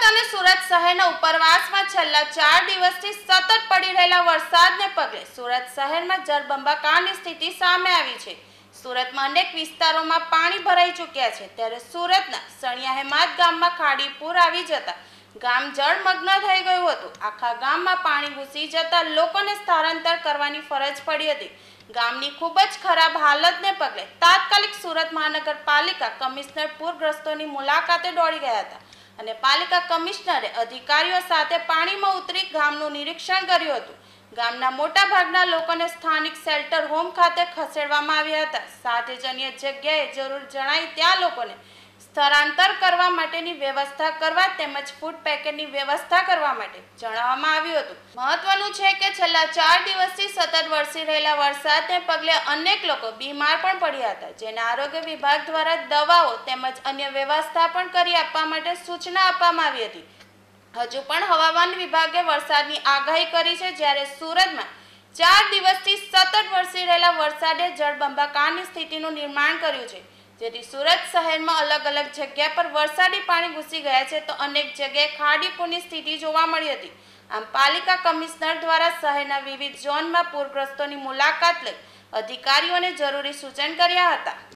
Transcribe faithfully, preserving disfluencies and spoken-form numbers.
અને સુરત શહેરના ઉપરવાસમાં છેલ્લા ચાર દિવસથી સતત પડી રહેલા વરસાદને પગલે સુરત શહેરમાં જળબંબાકારની સ્થિતિ સામે આવી છે। સુરતમાં અનેક વિસ્તારોમાં પાણી ભરાઈ ચૂક્યા છે, ત્યારે સુરતના સણિયા હેમાદ ગામમાં ખાડી પૂર આવી જતા ગામ જળમગ્ન થઈ ગયું હતું। આખા ગામમાં પાણી ઘૂસી જતા લોકોને સ્થળાંતર કરવાની ફરજ પડી હતી। ગામની ખૂબ જ ખરાબ હાલતને પગલે તાત્કાલિક સુરત મહાનગરપાલિકા કમિશનર પૂરગ્રસ્તોની મુલાકાતે દોડી ગયા હતા અને પાલિકા કમિશનરે અધિકારીઓ સાથે પાણીમાં ઉતરી ગામનું નિરીક્ષણ કર્યું હતું। ગામના મોટા ભાગના લોકોને સ્થાનિક શેલ્ટર હોમ ખાતે ખસેડવામાં આવ્યા હતા। સાથે જ અન્ય જગ્યાએ જરૂર જણાય ત્યાં લોકોને સ્થળાંતર કરવા માટેની વ્યવસ્થા કરવા તેમજ ફૂડ પેકેટની વ્યવસ્થા કરવા માટે જણાવવામાં આવ્યું હતું। મહત્વનું છે કે છેલ્લા ચાર દિવસથી સતત વરસી રહેલા વરસાદને પગલે અનેક લોકો બીમાર પણ પડ્યા હતા, જેને આરોગ્ય વિભાગ દ્વારા દવાઓ તેમજ અન્ય વ્યવસ્થા પણ કરી આપવા માટે સૂચના આપવામાં આવી હતી। હજુ પણ હવામાન વિભાગે વરસાદની આગાહી કરી છે, જ્યારે સુરતમાં ચાર દિવસથી સતત વરસી રહેલા વરસાદે જળબંબાકારની સ્થિતિનું નિર્માણ કર્યું છે, જેથી સુરત શહેરમાં અલગ અલગ જગ્યા પર વરસાદી પાણી ઘૂસી ગયા છે, તો અનેક જગ્યાએ ખાડી પૂરની સ્થિતિ જોવા મળી હતી। આમ પાલિકા કમિશનર દ્વારા શહેરના વિવિધ ઝોનમાં પૂરગ્રસ્તોની મુલાકાત લઈ અધિકારીઓને જરૂરી સૂચન કર્યા હતા।